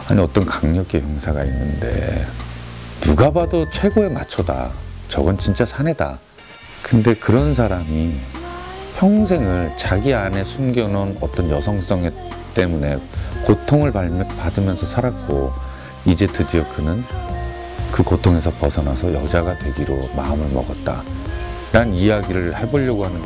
아니 어떤 강력계 형사가 있는데 누가 봐도 최고의 마초다. 저건 진짜 사내다. 근데 그런 사람이 평생을 자기 안에 숨겨놓은 어떤 여성성 때문에 고통을 받으면서 살았고 이제 드디어 그는 그 고통에서 벗어나서 여자가 되기로 마음을 먹었다. 란 이야기를 해보려고 하는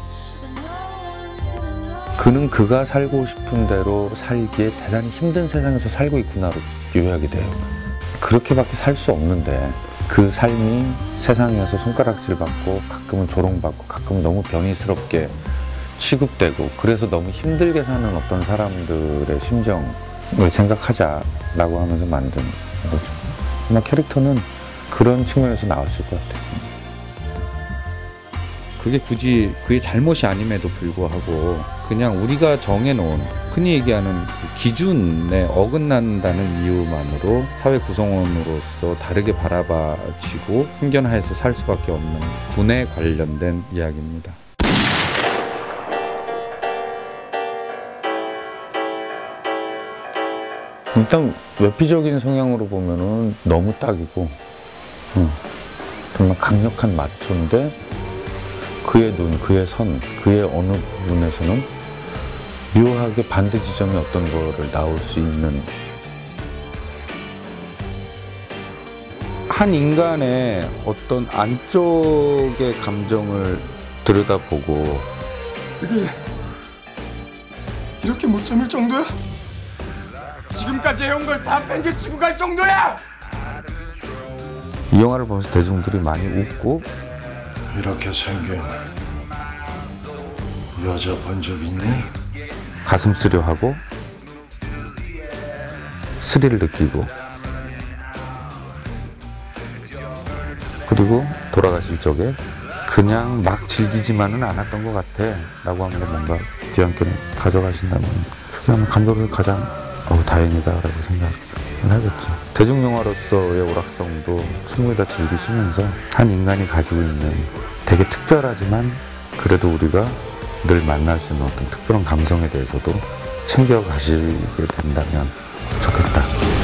그는 그가 살고 싶은 대로 살기에 대단히 힘든 세상에서 살고 있구나로 요약이 돼요. 그렇게밖에 살 수 없는데 그 삶이 세상에서 손가락질 받고 가끔은 조롱받고 가끔은 너무 변이스럽게 취급되고 그래서 너무 힘들게 사는 어떤 사람들의 심정을 생각하자라고 하면서 만든 거죠. 아마 캐릭터는 그런 측면에서 나왔을 것 같아요. 그게 굳이 그의 잘못이 아님에도 불구하고 그냥 우리가 정해놓은 흔히 얘기하는 그 기준에 어긋난다는 이유만으로 사회 구성원으로서 다르게 바라봐지고 편견하에서 살 수밖에 없는 군에 관련된 이야기입니다. 일단 외피적인 성향으로 보면은 너무 딱이고 정말 강력한 마초인데 그의 눈, 그의 선, 그의 어느 부분에서는 묘하게 반대 지점이 어떤 거를 나올 수 있는 한 인간의 어떤 안쪽의 감정을 들여다보고 그게 이렇게 못 참을 정도야? 지금까지 해온 걸 다 팽개치고 갈 정도야? 이 영화를 보면서 대중들이 많이 웃고 이렇게 생긴 여자 본 적 있니? 가슴 쓰려하고 스릴을 느끼고 그리고 돌아가실 적에 그냥 막 즐기지만은 않았던 것 같아 라고 하면 뭔가 뒤안길을 가져가신다면 그게 아마 감독의 가장 다행이다 라고 생각을 하겠죠. 대중영화로서의 오락성도 충분히 다 즐기시면서 한 인간이 가지고 있는 되게 특별하지만 그래도 우리가 늘 만날 수 있는 어떤 특별한 감정에 대해서도 챙겨가시게 된다면 좋겠다.